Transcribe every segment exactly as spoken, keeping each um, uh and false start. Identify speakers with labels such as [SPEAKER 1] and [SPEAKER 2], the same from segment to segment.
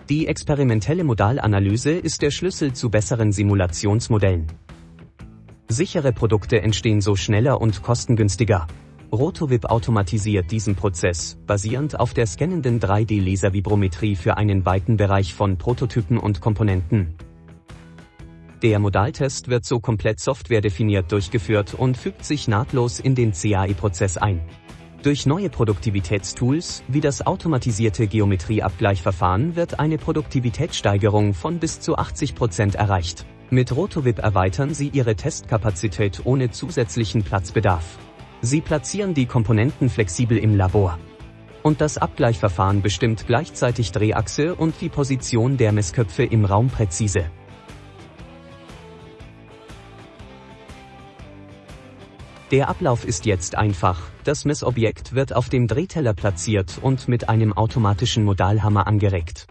[SPEAKER 1] Die experimentelle Modalanalyse ist der Schlüssel zu besseren Simulationsmodellen. Sichere Produkte entstehen so schneller und kostengünstiger. Rotovip automatisiert diesen Prozess, basierend auf der scannenden drei D Laservibrometrie für einen weiten Bereich von Prototypen und Komponenten. Der Modaltest wird so komplett softwaredefiniert durchgeführt und fügt sich nahtlos in den C A E-Prozess ein. Durch neue Produktivitätstools, wie das automatisierte Geometrieabgleichverfahren, wird eine Produktivitätssteigerung von bis zu achtzig Prozent erreicht. Mit Rotovip erweitern Sie Ihre Testkapazität ohne zusätzlichen Platzbedarf. Sie platzieren die Komponenten flexibel im Labor. Und das Abgleichverfahren bestimmt gleichzeitig Drehachse und die Position der Messköpfe im Raum präzise. Der Ablauf ist jetzt einfach, das Messobjekt wird auf dem Drehteller platziert und mit einem automatischen Modalhammer angeregt.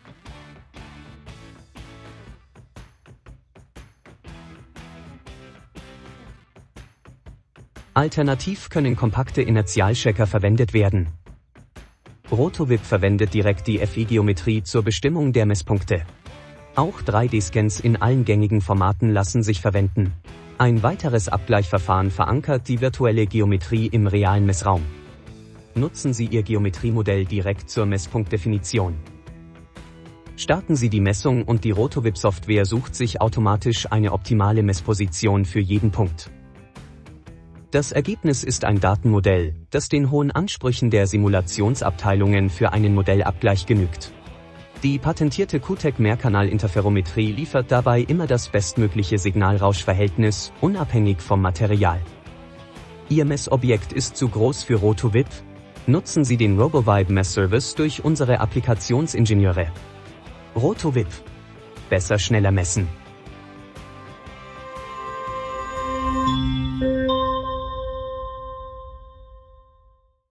[SPEAKER 1] Alternativ können kompakte Inertialchecker verwendet werden. Rotovip verwendet direkt die F E-Geometrie zur Bestimmung der Messpunkte. Auch drei D-Scans in allen gängigen Formaten lassen sich verwenden. Ein weiteres Abgleichverfahren verankert die virtuelle Geometrie im realen Messraum. Nutzen Sie Ihr Geometriemodell direkt zur Messpunktdefinition. Starten Sie die Messung und die Rotovip-Software sucht sich automatisch eine optimale Messposition für jeden Punkt. Das Ergebnis ist ein Datenmodell, das den hohen Ansprüchen der Simulationsabteilungen für einen Modellabgleich genügt. Die patentierte Q T E C-Mehrkanal-Interferometrie liefert dabei immer das bestmögliche Signalrauschverhältnis, unabhängig vom Material. Ihr Messobjekt ist zu groß für Rotovip? Nutzen Sie den RoboVibe Messservice durch unsere Applikationsingenieure. Rotovip. Besser schneller messen.